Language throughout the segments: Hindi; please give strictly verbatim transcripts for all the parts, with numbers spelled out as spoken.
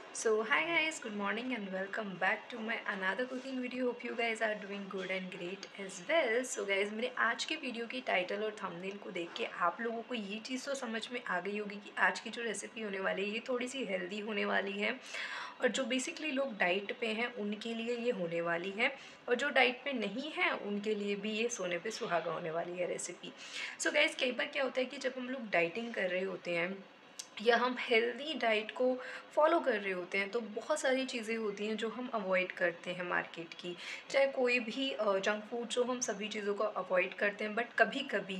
So hi guys, good morning and welcome back to my another cooking video. Hope you guys are doing good and great as well. So guys, मेरे आज के वीडियो की टाइटल और थंबनेल को देख के आप लोगों को ये चीज़ तो समझ में आ गई होगी कि आज की जो रेसिपी होने वाली है ये थोड़ी सी हेल्दी होने वाली है और जो बेसिकली लोग डाइट पे हैं उनके लिए ये होने वाली है और जो डाइट पे नहीं है उनके लिए भी ये सोने पे सुहागा होने वाली है रेसिपी। सो गाइज़, कई बार क्या होता है कि जब हम लोग डाइटिंग कर रहे होते हैं या हम हेल्दी डाइट को फॉलो कर रहे होते हैं तो बहुत सारी चीज़ें होती हैं जो हम अवॉइड करते हैं मार्केट की, चाहे कोई भी जंक फूड, जो हम सभी चीज़ों को अवॉइड करते हैं। बट कभी कभी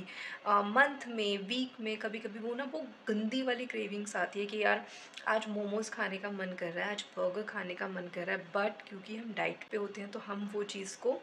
मंथ में, वीक में, कभी कभी वो ना वो गंदी वाली क्रेविंग्स आती है कि यार आज मोमोज़ खाने का मन कर रहा है, आज बर्गर खाने का मन कर रहा है, बट क्योंकि हम डाइट पे होते हैं तो हम वो चीज़ को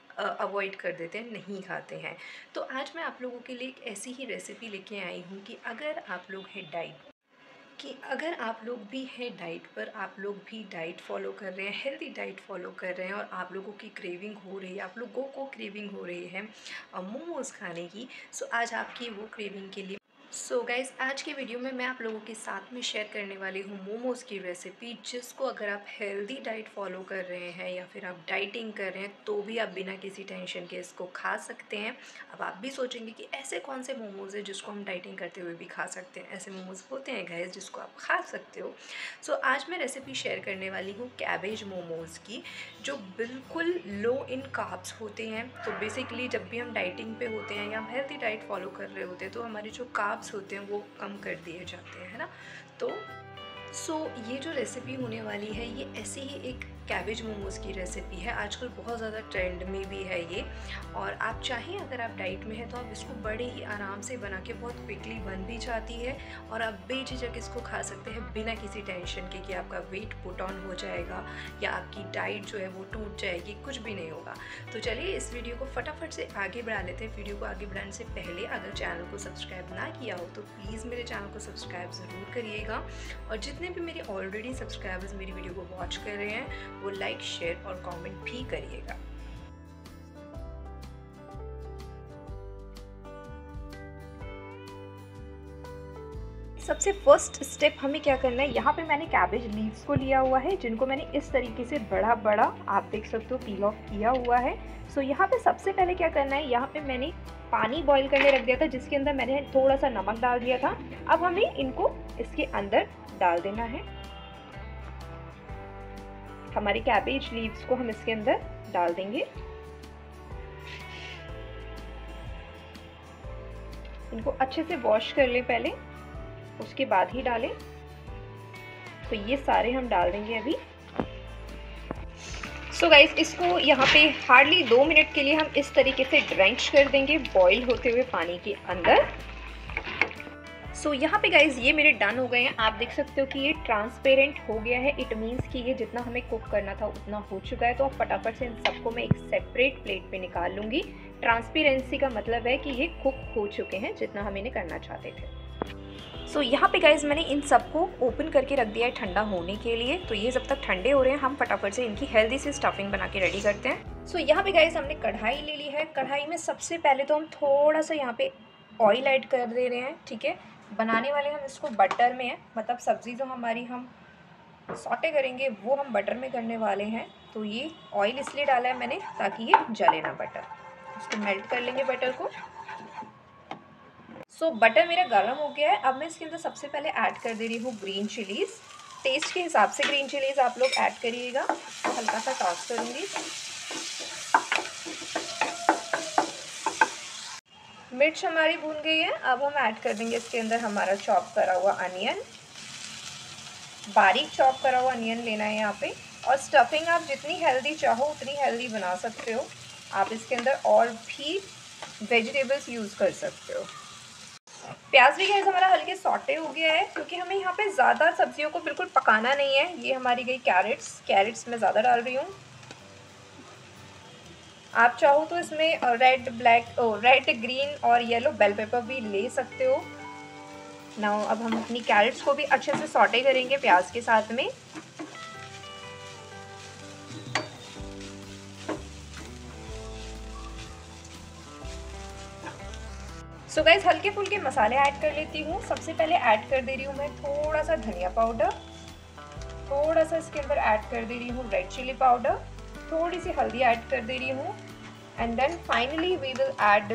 अवॉइड कर देते हैं, नहीं खाते हैं। तो आज मैं आप लोगों के लिए एक ऐसी ही रेसिपी लेके आई हूँ कि अगर आप लोग हैं डाइट कि अगर आप लोग भी हैं डाइट पर, आप लोग भी डाइट फॉलो कर रहे हैं, हेल्दी डाइट फॉलो कर रहे हैं और आप लोगों की क्रेविंग हो रही है, आप लोगों को क्रेविंग हो रही है मोमोज़ खाने की, सो आज आपकी वो क्रेविंग के लिए सो गाइज़, आज के वीडियो में मैं आप लोगों के साथ में शेयर करने वाली हूँ मोमोज़ की रेसिपी, जिसको अगर आप हेल्दी डाइट फॉलो कर रहे हैं या फिर आप डाइटिंग कर रहे हैं तो भी आप बिना किसी टेंशन के इसको खा सकते हैं। अब आप भी सोचेंगे कि ऐसे कौन से मोमोज़ हैं जिसको हम डाइटिंग करते हुए भी खा सकते हैं। ऐसे मोमोज़ होते हैं गाइज़ जिसको आप खा सकते हो। सो so, आज मैं रेसिपी शेयर करने वाली हूँ कैबेज मोमोज़ की, जो बिल्कुल लो इन कार्ब्स होते हैं। तो बेसिकली जब भी हम डाइटिंग पे होते हैं या हम हेल्दी डाइट फॉलो कर रहे होते हैं तो हमारे जो कार्ब्स होते हैं वो कम कर दिए जाते हैं, है ना। तो सो so, ये जो रेसिपी होने वाली है ये ऐसी ही एक कैबेज मोमोज़ की रेसिपी है। आजकल बहुत ज़्यादा ट्रेंड में भी है ये, और आप चाहें अगर आप डाइट में हैं तो आप इसको बड़े ही आराम से बना के, बहुत क्विकली बन भी जाती है और आप बेझिझक इसको खा सकते हैं बिना किसी टेंशन के कि आपका वेट पुट ऑन हो जाएगा या आपकी डाइट जो है वो टूट जाएगी, कुछ भी नहीं होगा। तो चलिए इस वीडियो को फटाफट से आगे बढ़ा लेते हैं। वीडियो को आगे बढ़ाने से पहले अगर चैनल को सब्सक्राइब ना किया हो तो प्लीज़ मेरे चैनल को सब्सक्राइब ज़रूर करिएगा, और जितने भी मेरे ऑलरेडी सब्सक्राइबर्स मेरी वीडियो को वॉच कर रहे हैं वो लाइक, शेयर और कमेंट भी करिएगा। सबसे फर्स्ट स्टेप हमें क्या करना है, यहाँ पे मैंने कैबेज लीव्स को लिया हुआ है, जिनको मैंने इस तरीके से बड़ा बड़ा, आप देख सकते हो, पील ऑफ किया हुआ है। सो यहाँ पे सबसे पहले क्या करना है, यहाँ पे मैंने पानी बॉईल करने रख दिया था जिसके अंदर मैंने थोड़ा सा नमक डाल दिया था। अब हमें इनको इसके अंदर डाल देना है। हमारे कैबेज लीव्स को हम इसके अंदर डाल देंगे। इनको अच्छे से वॉश कर लें पहले, उसके बाद ही डालें। तो ये सारे हम डाल देंगे अभी। सो so गाइस, इसको यहाँ पे हार्डली दो मिनट के लिए हम इस तरीके से ड्रेंच कर देंगे बॉईल होते हुए पानी के अंदर। सो so, यहाँ पे गाइज ये मेरे डन हो गए हैं। आप देख सकते हो कि ये ट्रांसपेरेंट हो गया है। इट मीन्स कि ये जितना हमें कुक करना था उतना हो चुका है। तो अब फटाफट से इन सबको मैं एक सेपरेट प्लेट पे निकाल लूँगी। ट्रांसपेरेंसी का मतलब है कि ये कुक हो चुके हैं जितना हम इन्हें करना चाहते थे। सो so, यहाँ पे गाइज मैंने इन सबको ओपन करके रख दिया है ठंडा होने के लिए। तो ये जब तक ठंडे हो रहे हैं हम फटाफट से इनकी हेल्दी सी स्टफिंग बना के रेडी करते हैं। सो so, यहाँ पे गाइज हमने कढ़ाई ले ली है। कढ़ाई में सबसे पहले तो हम थोड़ा सा यहाँ पे ऑयल ऐड कर दे रहे हैं, ठीक है। बनाने वाले हम इसको बटर में है, मतलब सब्ज़ी जो हमारी हम सॉटे करेंगे वो हम बटर में करने वाले हैं। तो ये ऑयल इसलिए डाला है मैंने ताकि ये जले ना बटर। इसको मेल्ट कर लेंगे बटर को। सो so, बटर मेरा गर्म हो गया है। अब मैं इसके अंदर सबसे पहले ऐड कर दे रही हूँ ग्रीन चिलीज़। टेस्ट के हिसाब से ग्रीन चिलीज़ आप लोग ऐड करिएगा। हल्का सा टॉस करूँगी। मिर्च हमारी भून गई है। अब हम ऐड कर देंगे इसके अंदर हमारा चॉप करा हुआ अनियन। बारीक चॉप करा हुआ अनियन लेना है यहाँ पे। और स्टफिंग आप जितनी हेल्दी चाहो उतनी हेल्दी बना सकते हो। आप इसके अंदर और भी वेजिटेबल्स यूज़ कर सकते हो। प्याज भी गैस हमारा हल्के सॉटे हो गया है, क्योंकि हमें यहाँ पे ज़्यादा सब्जियों को बिल्कुल पकाना नहीं है। ये हमारी गई कैरेट्स। कैरेट्स मैं ज़्यादा डाल रही हूँ। आप चाहो तो इसमें रेड, ब्लैक, रेड, ग्रीन और येलो बेल पेपर भी ले सकते हो। नाउ अब हम अपनी कैरेट्स को भी अच्छे से सॉटे करेंगे प्याज के साथ में। सो गाइस, हल्के फुल्के मसाले ऐड कर लेती हूँ। सबसे पहले ऐड कर दे रही हूँ मैं थोड़ा सा धनिया पाउडर, थोड़ा सा इसके अंदर ऐड कर दे रही हूँ रेड चिली पाउडर, थोड़ी सी हल्दी ऐड कर दे रही हूँ, and then finally we will add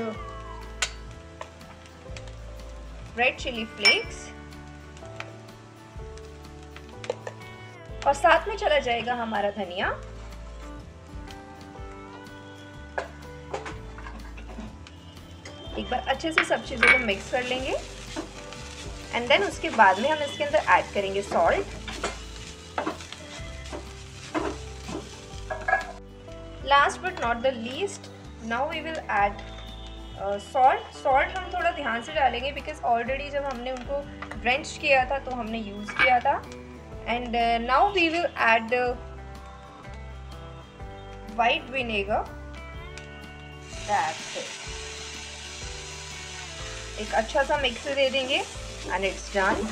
red chili flakes, और साथ में चला जाएगा हमारा धनिया। एक बार अच्छे से सब चीज़ों को मिक्स कर लेंगे, एंड देन उसके बाद में हम इसके अंदर ऐड करेंगे salt. Last but not the least, now we will add salt. Salt हम थोड़ा ध्यान से डालेंगे बिकॉज ऑलरेडी जब हमने उनको ड्रेंच किया था तो हमने यूज़ किया था। And now we will add white vinegar. That's it. एक अच्छा सा मिक्स दे देंगे एंड इट्स डन।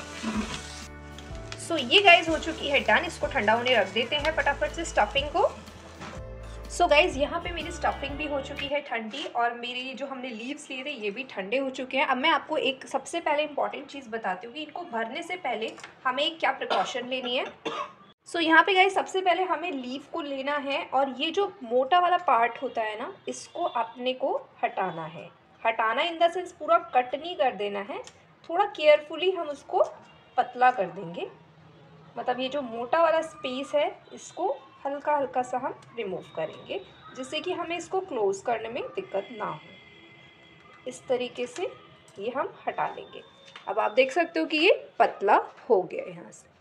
सो ये गाइज हो चुकी है डन। इसको ठंडा होने रख देते हैं फटाफट से स्टफिंग को। सो so गाइज यहाँ पे मेरी स्टफिंग भी हो चुकी है ठंडी, और मेरी जो हमने लीव्स लिए थे ये भी ठंडे हो चुके हैं। अब मैं आपको एक सबसे पहले इंपॉर्टेंट चीज़ बताती हूँ कि इनको भरने से पहले हमें क्या प्रिकॉशन लेनी है। सो so, यहाँ पे गाइज सबसे पहले हमें लीव को लेना है, और ये जो मोटा वाला पार्ट होता है ना, इसको अपने को हटाना है। हटाना इन द सेंस पूरा कट नहीं कर देना है, थोड़ा केयरफुली हम उसको पतला कर देंगे। मतलब ये जो मोटा वाला स्पेस है इसको हल्का हल्का सा हम रिमूव करेंगे, जिससे कि हमें इसको क्लोज करने में दिक्कत ना हो। इस तरीके से ये हम हटा लेंगे। अब आप देख सकते हो कि ये पतला हो गया है यहाँ से।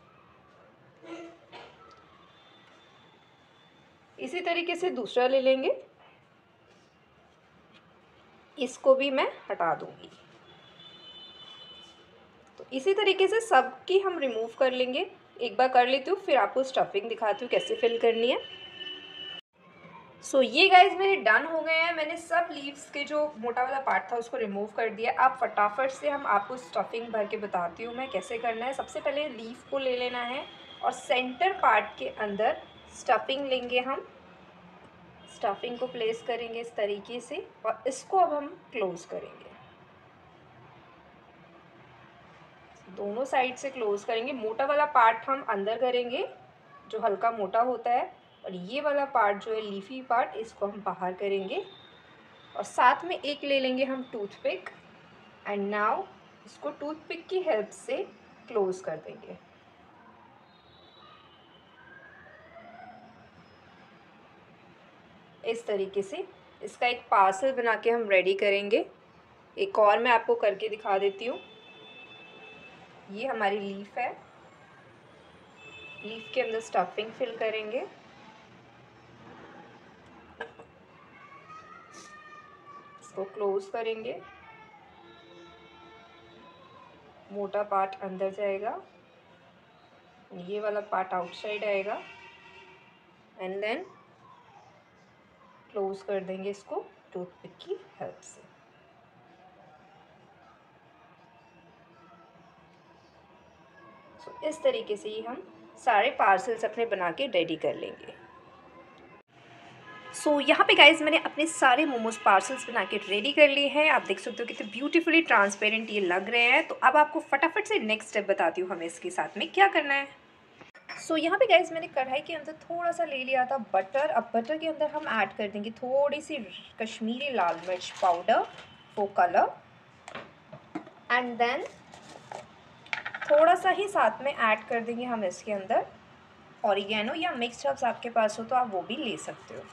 इसी तरीके से दूसरा ले लेंगे, इसको भी मैं हटा दूंगी। तो इसी तरीके से सबकी हम रिमूव कर लेंगे। एक बार कर लेती हूँ, फिर आपको स्टफिंग दिखाती हूँ कैसे फिल करनी है। सो so, ये गाइज मेरे डन हो गए हैं। मैंने सब लीव्स के जो मोटा वाला पार्ट था उसको रिमूव कर दिया। आप फटाफट से हम आपको स्टफिंग भर के बताती हूँ मैं कैसे करना है। सबसे पहले लीव को ले लेना है, और सेंटर पार्ट के अंदर स्टफिंग लेंगे हम। स्टफिंग को प्लेस करेंगे इस तरीके से, और इसको अब हम क्लोज करेंगे। दोनों साइड से क्लोज करेंगे। मोटा वाला पार्ट हम अंदर करेंगे जो हल्का मोटा होता है, और ये वाला पार्ट जो है लीफी पार्ट, इसको हम बाहर करेंगे। और साथ में एक ले लेंगे हम टूथपिक, एंड नाउ इसको टूथपिक की हेल्प से क्लोज कर देंगे। इस तरीके से इसका एक पार्सल बना के हम रेडी करेंगे। एक और मैं आपको करके दिखा देती हूँ। ये हमारी लीफ है, लीफ के अंदर स्टफिंग फिल करेंगे। इसको क्लोज करेंगे, मोटा पार्ट अंदर जाएगा, ये वाला पार्ट आउटसाइड आएगा, एंड देन क्लोज कर देंगे इसको टूथपिक की हेल्प से। सो so, इस तरीके से ही हम सारे पार्सल्स अपने बना के रेडी कर लेंगे। सो so, यहाँ पे गाइज मैंने अपने सारे मोमोज पार्सल्स बना के रेडी कर लिए हैं। आप देख सकते हो कितने ब्यूटीफुली ट्रांसपेरेंट ये लग रहे हैं। तो अब आपको फटाफट से नेक्स्ट स्टेप बताती हूँ हमें इसके साथ में क्या करना है। सो so, यहाँ पे गाइज मैंने कढ़ाई के अंदर थोड़ा सा ले लिया था बटर। अब बटर के अंदर हम ऐड कर देंगे थोड़ी सी कश्मीरी लाल मिर्च powder for colour, and then थोड़ा सा ही साथ में ऐड कर देंगे हम इसके अंदर ऑरिगेनो या मिक्स्ड हर्ब्स आपके पास हो तो आप वो भी ले सकते हो।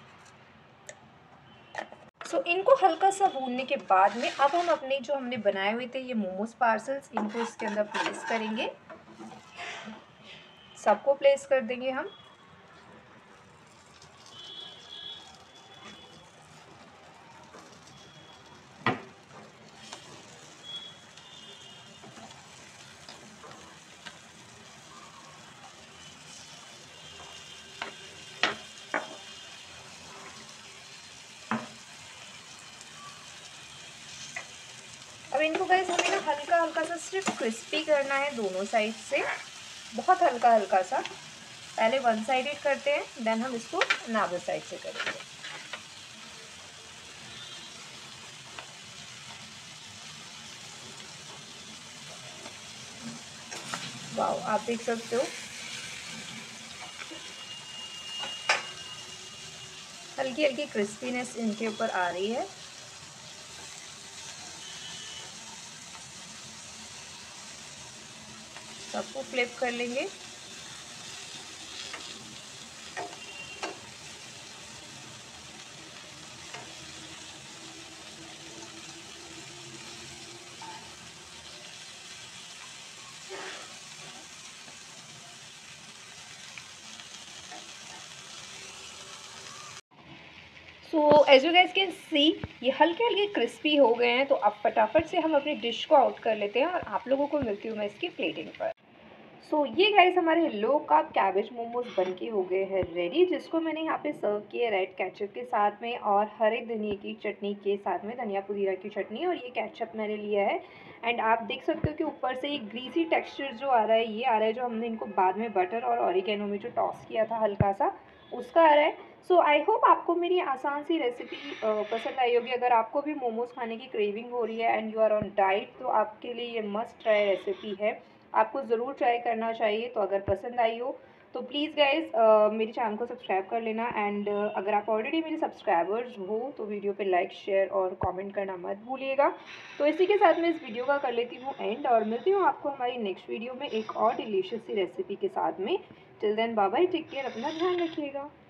सो so, इनको हल्का सा भूनने के बाद में अब हम अपने जो हमने बनाए हुए थे ये मोमोज पार्सल्स, इनको इसके अंदर प्लेस करेंगे। सबको प्लेस कर देंगे हम। अब इनको गाइस हमें ना हल्का हल्का सा सिर्फ क्रिस्पी करना है दोनों साइड से, बहुत हल्का हल्का सा। पहले वन साइडेड करते हैं, देन हम इसको अनदर साइड से करेंगे। वाओ, आप देख सकते हो हल्की हल्की क्रिस्पीनेस इनके ऊपर आ रही है। सबको फ्लिप कर लेंगे। So as you guys can see ये हल्के हल्के क्रिस्पी हो गए हैं। तो अब फटाफट से हम अपनी डिश को आउट कर लेते हैं और आप लोगों को मिलती हूँ मैं इसकी प्लेटिंग पर। सो so, ये गाइस हमारे लो कार्ब कैबेज मोमोज बनके हो गए हैं रेडी, जिसको मैंने यहाँ पे सर्व किया रेड केचप के साथ में और हरे धनिया की चटनी के साथ में, धनिया पुदीना की चटनी, और ये केचप मैंने लिया है। एंड आप देख सकते हो कि ऊपर से एक ग्रीसी टेक्सचर जो आ रहा है ये आ रहा है जो हमने इनको बाद में बटर और ऑरिगेनो में जो टॉस किया था हल्का सा, उसका आ रहा है। सो आई होप आपको मेरी आसान सी रेसिपी पसंद आई होगी। अगर आपको भी मोमोज़ खाने की क्रेविंग हो रही है and you are on diet तो आपके लिए ये मस्ट ट्राई रेसिपी है, आपको ज़रूर ट्राई करना चाहिए। तो अगर पसंद आई हो तो प्लीज़ गाइज़ मेरे चैनल को सब्सक्राइब कर लेना। एंड uh, अगर आप ऑलरेडी मेरे सब्सक्राइबर्स हो तो वीडियो पे लाइक शेयर और कमेंट करना मत भूलिएगा। तो इसी के साथ मैं इस वीडियो का कर लेती हूँ एंड और मिलती हूँ आपको हमारी नेक्स्ट वीडियो में एक और डिलीशियस सी रेसिपी के साथ में। Till then bye bye, take care, अपना ध्यान रखिएगा।